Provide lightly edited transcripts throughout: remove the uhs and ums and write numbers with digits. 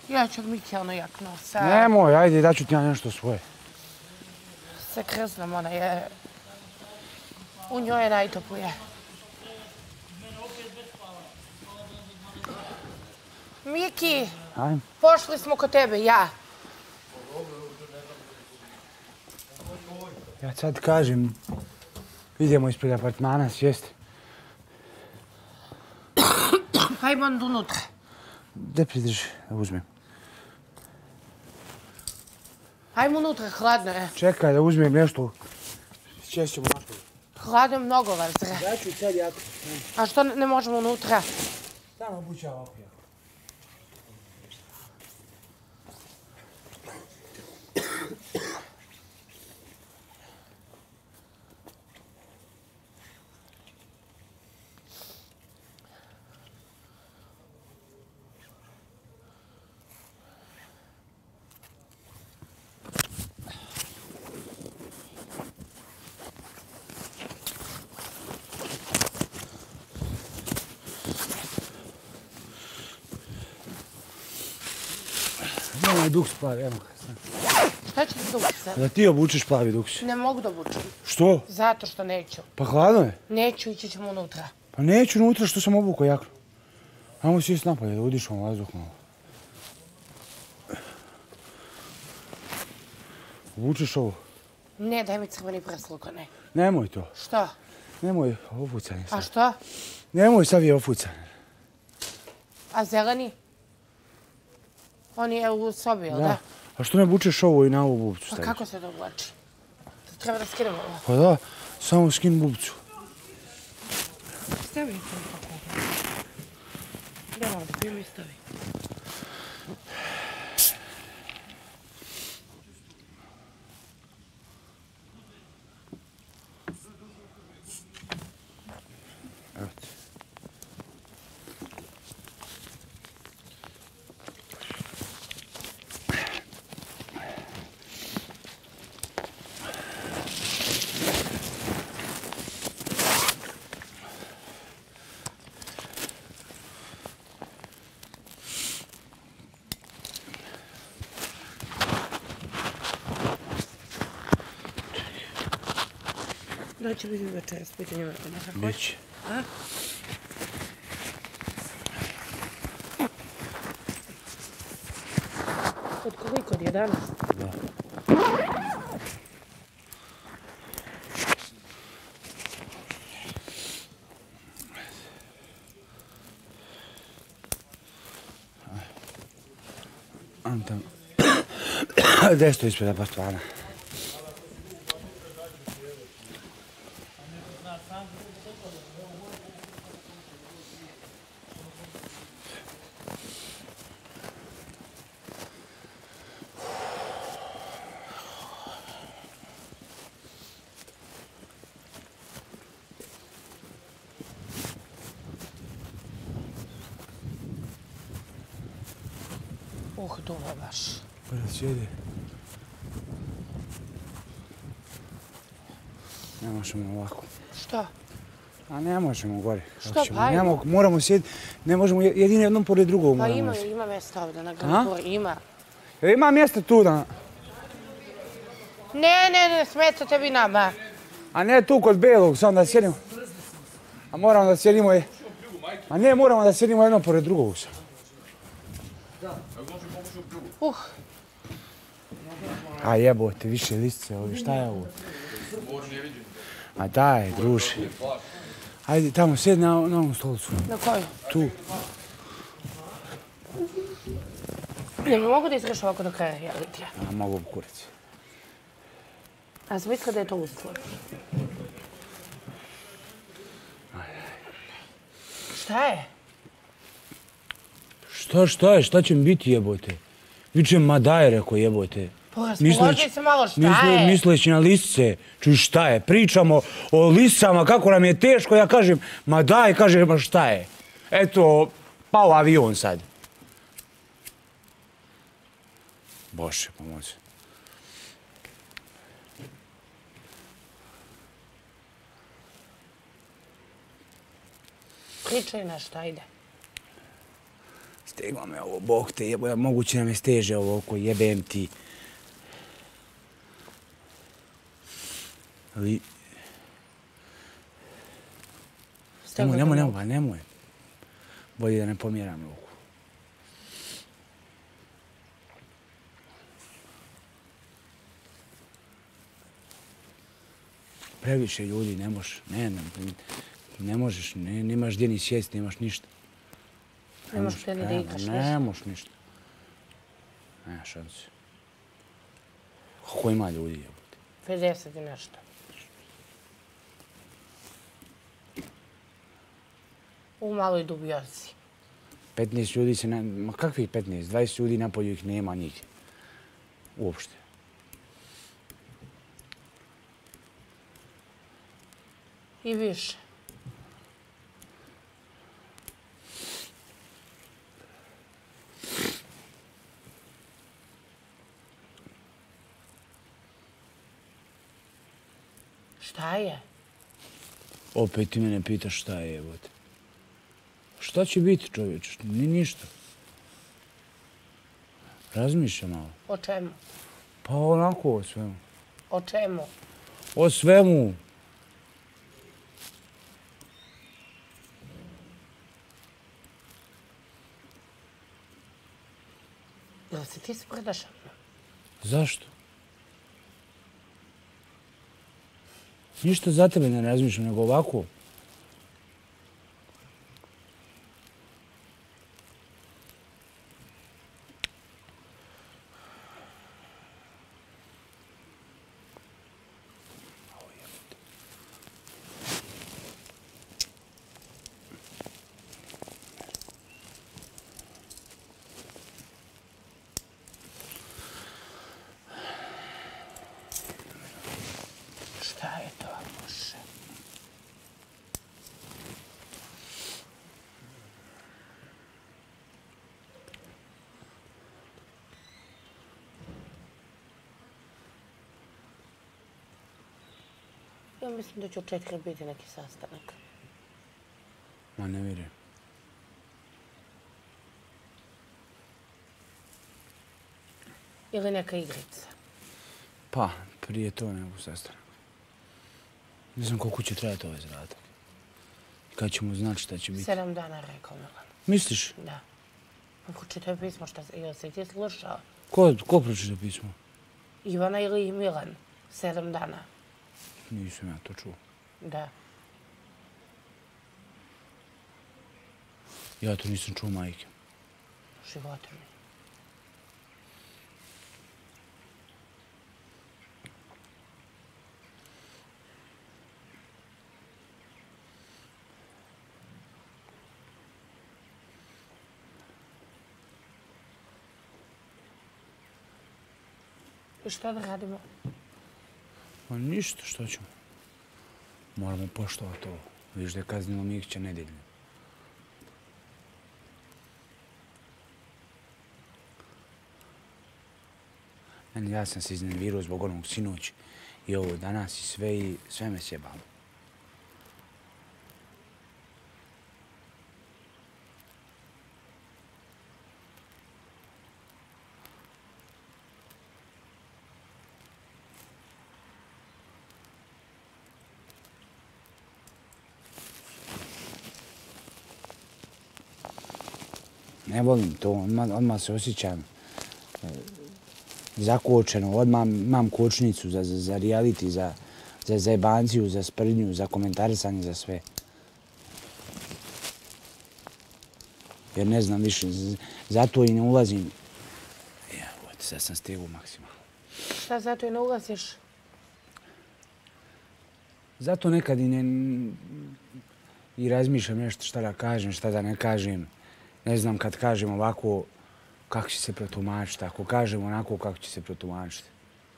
Ja ću od Miki ono jakno. Nemoj, ajde, daću ti ja nešto svoje. Se krznom, ona je... U njoj je najtoplije. Miki, pošli smo kod tebe, ja. Ja sad kažem, idemo ispred apartmana sjesti. Hajmo onda unutra. Gde pridrži da uzmem? Hajmo unutra, hladno je. Čekaj da uzmem nešto. Sjest ćemo napolje. Hladno je mnogo vas, zre. Ja ću sad jako. A što ne možemo unutra? Tamo obuća ovako jako. Nemoj duks plavi, evo ga. Šta će ti duks sad? Da ti obučeš plavi duks. Ne mogu da obučem. Što? Zato što neću. Pa hladno je. Neću, ići ćemo unutra. Pa neću unutra što sam obukao jaknu. Ajmo sjest napolje da udišamo vazduh malo. Obučeš ovo? Ne, daj mi crveni presluk, ne. Nemoj to. Što? Nemoj ofucanje sad. A što? Nemoj sad je ofucanje. A zeleni? On je u sobi, jel da? A što ne bučeš ovo i na ovu bubcu Pa staviš? kako se to oblači? Treba da skinem ovo. Pa da, samo skin bubcu. Stavi to kako. Idemo da mi stavi. Evo ti. Da će biti večeras, pitanje vrata nekako. Biće. A? Od koliko? Od 11? Da. Antam. Gdje stoji ispred apartmana? Duva baš. Pa da sjedi. Ne možemo ovako. Što? A ne možemo gore. Što pa ajmo? Moramo sjediti, ne možemo jedino jednom pored drugog. Pa ima mjesta ovdje na granaturi, ima. Ima mjesta tu da... Ne, smeta tebi nama. A ne tu kod belog, samo da sjedimo. A moramo da sjedimo je... A ne, moramo da sjedimo jedno pored drugog. A jebote, više listce ovi, šta je ovo? A daj, druže. Ajde, tamo, sjedi na ovom stolicu. Na koju? Tu. Ne mogu da izgraš ovako do kraja, jel ti ja? A mogu kurac. A sam mislila da je to uslov. Šta je? Šta je? Šta će mi biti jebote? Vičem ma daj, rekao jebote. Raspoloži se malo, šta je? Misleći na lisce, čuj šta je? Pričamo o liscama, kako nam je teško, ja kažem, ma daj, kaže, ma šta je? Eto, pao avion sad. Bože, pomozi. Pričaj nešto, ajde. Steglo me ovo, bog te jebo, moguće nam je steže ovo oko, jebem ti. Ali... Nemoj. Bolje da ne pomjeram ruku. Previše ljudi, ne možeš, ne možeš, nemaš gdje ni sjesti, nemaš ništa. Ne možeš gdje ni da igraš ništa. Ne možeš ništa. Nema šanse. Kako ima ljudi, jebote? 50 i nešto. U maloj dubioci. 15 ljudi se, ma kakvih 15? 20 ljudi napolju ih nema nigdje. Uopšte. I više. Šta je? Opet ti mene pitaš šta je, jebote. Šta će biti, čovječe? Ni ništa. Razmišljam malo. O čemu? Pa onako o svemu. O čemu? O svemu. Jel si ti sprdašan? Zašto? Ništa za tebe ne razmišljam, nego ovako. Šta je to, Bože? Ja mislim da će u 4 biti neki sastanak. Ma ne vjerujem. Ili neka igrica. Pa, prije to nego sastanak. Ne znam koliko će trajati ovaj zadatak. Kad ćemo znati šta će biti. 7 dana, rekao Milan. Misliš? Da. Ako čitaju pismo, jel si ti slušao? Ko pročita pismo? Ivana ili Milan? 7 dana. Nisam ja to čuo. Da. Ja to nisam čuo, majke. Života mi. I šta da radimo? Ma ništa, što ćemo? Moramo poštovati ovo. Vidiš da je kaznilo Mikića nedeljno. Ja sam se iznervirao zbog onog sinoć i ovo danas i sve me sjebalo. Ne volim to, odmah se osjećam zakočeno, odmah imam kočnicu za reality, za zajebanciju, za sprdnju, za komentarisanje, za sve. Jer ne znam više, zato i ne ulazim. Evo, sad sam stigao maksimalno. Šta zato i ne ulaziš? Zato nekad i razmišljam nešto šta da kažem, šta da ne kažem. Ne znam kad kažem ovako, kako će se protumačiti. Ako kažem onako, kako će se protumačiti.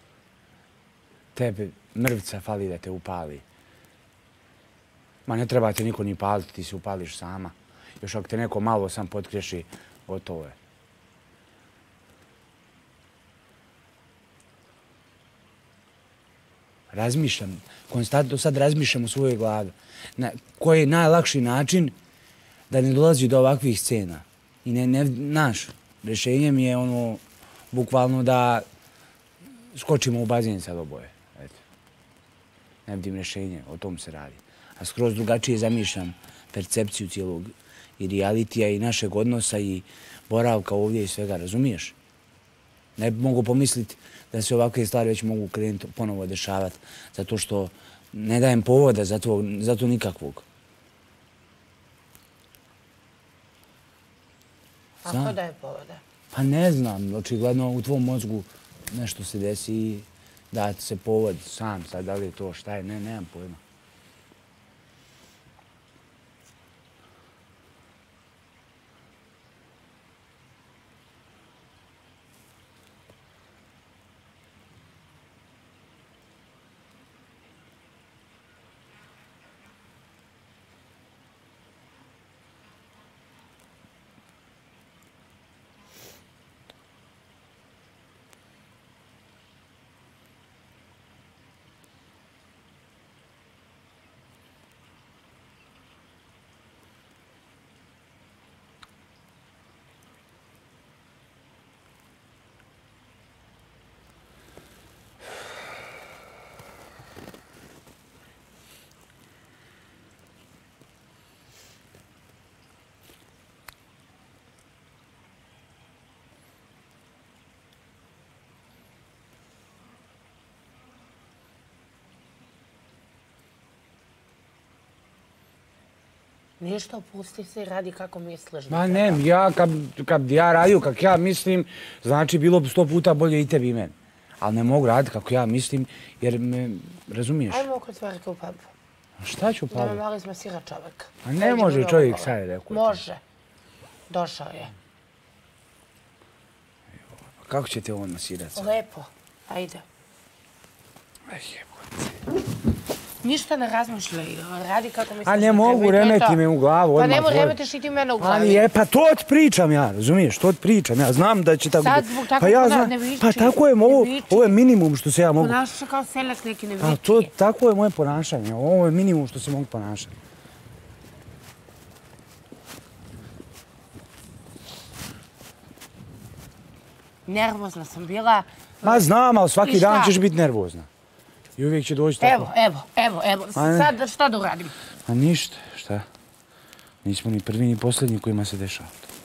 Tebe mrvica fali da te upali. Ma ne treba te niko ni paliti, ti se upališ sama. Još ako te neko malo sam potkreši, gotovo je. Razmišljam, konstantno sad razmišljam u svojoj glavi. Koji je najlakši način da ne dolazi do ovakvih scena. I znaš, rješenje mi je ono, bukvalno da skočimo u bazen sad oboje. Eto. Ne vidim rješenje, o tom se radi. A skroz drugačije zamišljam percepciju cijelog i realitija i našeg odnosa i boravka ovdje i svega, razumiješ? Ne mogu pomisliti da se ovakve stvari već mogu krenuti ponovo dešavati, zato što ne dajem povoda za to nikakvog. A ko daje povoda? Pa ne znam, očigledno u tvom mozgu nešto se desi i da se povod sam sad, da li je to šta je, nemam pojma. Ništa, pusti se i radi kako misliš. Ma ne, kad bi ja radio kako ja mislim, znači bilo bi 100 puta bolje i tebi i meni. Ali ne mogu raditi kako ja mislim, jer me razumiješ. Ajmo oko tvrke u pubu. Šta ću Da pubu? me malo izmasira čovjek. A ne može čovjek, sad je rekao. Može. Došao je. Kako će te on masirati? Lepo. Ajde. Aj jebote. Ništa ne razmišljaj. Radi kako misliš. A ne mogu, remeti me u glavu. Pa ne mogu, remetiš i ti mene u glavi. Ali je, pa to ti pričam ja, razumiješ? To ti pričam ja. Znam da će tako... Sad zbog tako ne viči. Pa tako je, ovo je minimum što se ja mogu... Ponašaš se kao seljak neki ne Pa viči. tako je moje ponašanje. Ovo je minimum što se mogu ponašati. Nervozna sam bila. Ma znam, ali svaki dan ćeš biti nervozna. I uvijek će doći tako. Evo. Sad šta da uradim? A ništa, šta? Nismo ni prvi ni posljednji kojima se dešava.